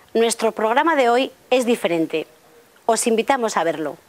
Nuestro programa de hoy es diferente. Os invitamos a verlo.